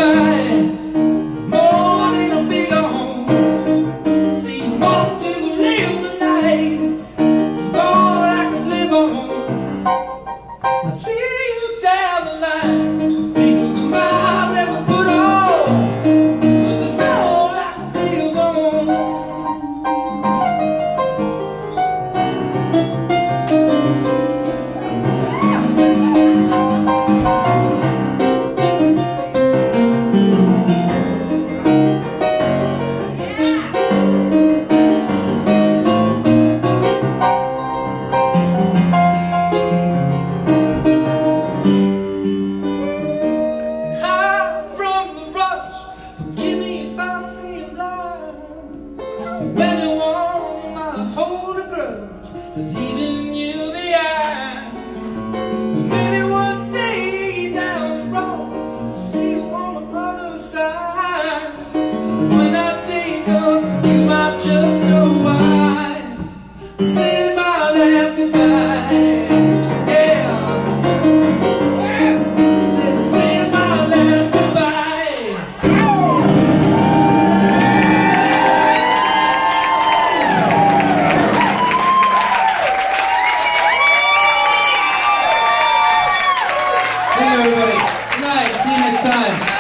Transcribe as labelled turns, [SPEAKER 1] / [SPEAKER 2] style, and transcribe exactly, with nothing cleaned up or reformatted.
[SPEAKER 1] When you want, I hold a grudge for leaving you behind. Maybe one day down the road, see you on the other side. When I take us, you might just know why. This is my last goodbye.
[SPEAKER 2] Thank you, everybody. Good night. See you next time.